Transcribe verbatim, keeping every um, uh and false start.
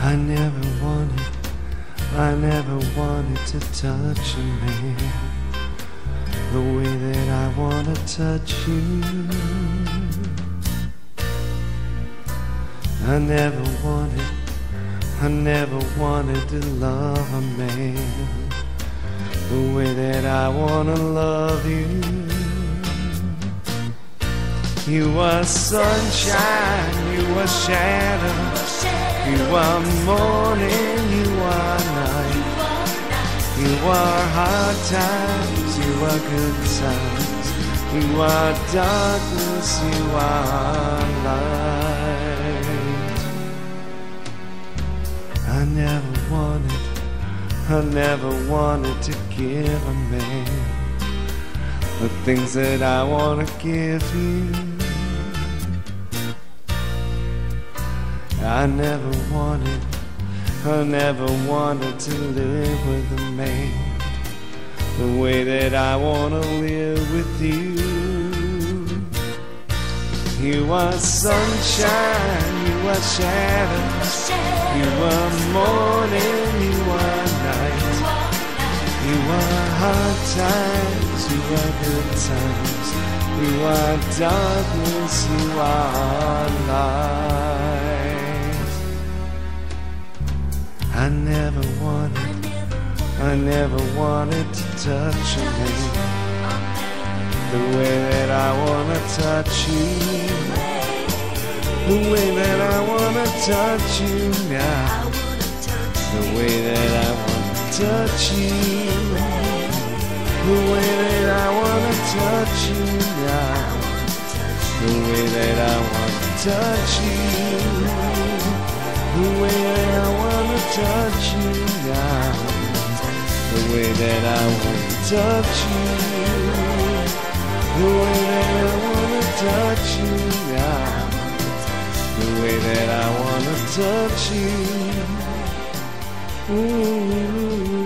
I never wanted, I never wanted to touch a man the way that I wanna touch you. I never wanted, I never wanted to love a man the way that I wanna love you. You are sunshine, you are shadow, you are morning, you are night, you are hard times, you are good times, you are darkness, you are light. I never wanted, I never wanted to give a man the things that I want to give you. I never wanted, I never wanted to live with a man the way that I want to live with you. You are sunshine, you are shadow, you are morning, you are night, you are hard times, you are good times, you are darkness, you are light. I never wanted, I never wanted to touch a man the way that I wanna touch you, the way that I wanna touch you now, the way that I wanna touch you, the way that I wanna touch you now, the way that I wanna touch you, the way that I wanna touch you now, the way that I wanna touch you, the way that I wanna touch you now, the way that I wanna touch you. Ooh.